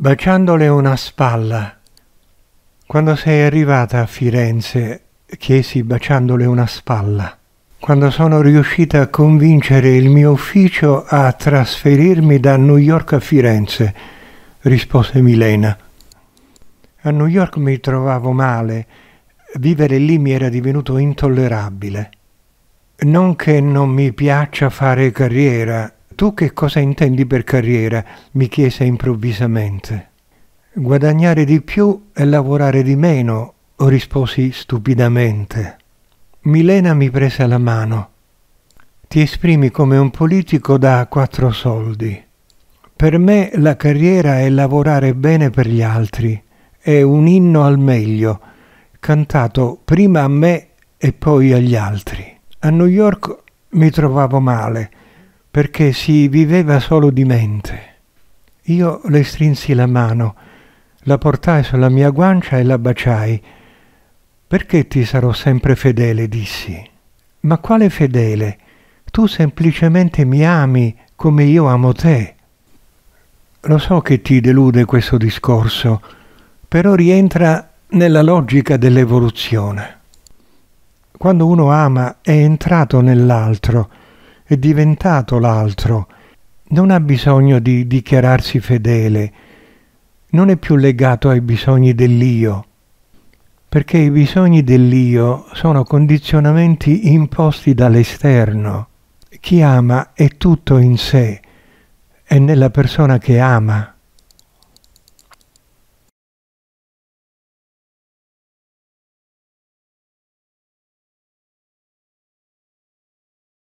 Baciandole una spalla. Quando sei arrivata a Firenze, chiesi baciandole una spalla. Quando sono riuscita a convincere il mio ufficio a trasferirmi da New York a Firenze, rispose Milena. A New York mi trovavo male, vivere lì mi era divenuto intollerabile. Non che non mi piaccia fare carriera. Tu che cosa intendi per carriera? Mi chiese improvvisamente. Guadagnare di più e lavorare di meno, risposi stupidamente. Milena mi prese la mano. Ti esprimi come un politico da 4 soldi. Per me la carriera è lavorare bene per gli altri. È un inno al meglio, cantato prima a me e poi agli altri. A New York mi trovavo male, perché si viveva solo di mente. Io le strinsi la mano, la portai sulla mia guancia e la baciai. Perché ti sarò sempre fedele, dissi. Ma quale fedele? Tu semplicemente mi ami come io amo te. Lo so che ti delude questo discorso, però rientra nella logica dell'evoluzione. Quando uno ama è entrato nell'altro, è diventato l'altro, non ha bisogno di dichiararsi fedele, non è più legato ai bisogni dell'io, perché i bisogni dell'io sono condizionamenti imposti dall'esterno. Chi ama è tutto in sé, è nella persona che ama.